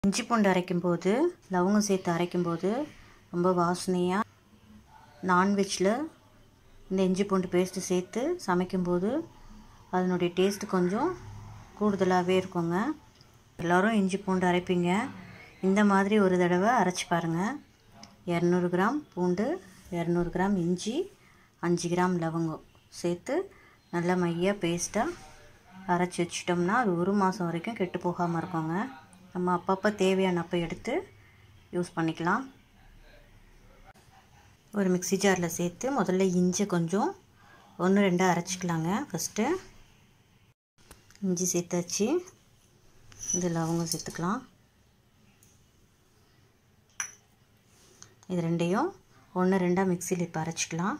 இஞ்சி பூண்டு அரைக்கும்போது லவங்கம் சேர்த்து அரைக்கும்போது ரொம்ப வாசனையாக நான்வெஜ்ஜில் இந்த இஞ்சி பூண்டு பேஸ்ட்டு சேர்த்து சமைக்கும்போது அதனுடைய டேஸ்ட்டு கொஞ்சம் கூடுதலாகவே இருக்குங்க. எல்லோரும் இஞ்சி பூண்டு அரைப்பீங்க. இந்த மாதிரி ஒரு தடவை அரைச்சி பாருங்கள். 200 கிராம் பூண்டு, 200 கிராம் இஞ்சி, 5 கிராம் லவங்கம் சேர்த்து நல்லா மையாக பேஸ்ட்டாக அரைச்சி வச்சிட்டோம்னா அது 1 மாதம் வரைக்கும் கெட்டு போகாமல் இருக்குங்க. நம்ம அப்பப்போ தேவையானப்போ எடுத்து யூஸ் பண்ணிக்கலாம். ஒரு மிக்ஸி ஜாரில் சேர்த்து முதல்ல இஞ்சி கொஞ்சம் 1-2 அரைச்சிக்கலாங்க. ஃபஸ்ட்டு இஞ்சி சேர்த்தாச்சு. இது லவங்கம் சேர்த்துக்கலாம். இது ரெண்டையும் 1-2 மிக்ஸியில் இப்போ அரைச்சிக்கலாம்.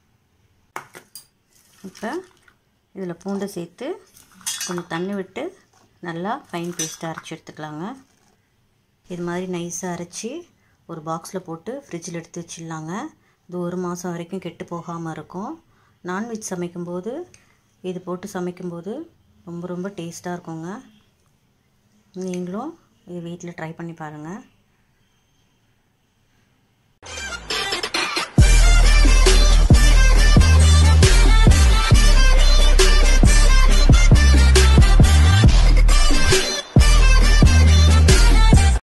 இப்போ இதில் பூண்டை சேர்த்து கொஞ்சம் தண்ணி விட்டு நல்லா ஃபைன் பேஸ்ட்டாக அரைச்சி எடுத்துக்கலாங்க. இது மாதிரி நைஸாக அரைச்சி ஒரு பாக்ஸில் போட்டு ஃப்ரிட்ஜில் எடுத்து வச்சிடலாங்க. இது 1 மாதம் வரைக்கும் கெட்டு போகாமல் இருக்கும். நான்வெஜ் சமைக்கும்போது இது போட்டு சமைக்கும்போது ரொம்ப ரொம்ப டேஸ்ட்டாக இருக்குங்க. நீங்களும் இது வீட்டில் ட்ரை பண்ணி பாருங்கள்.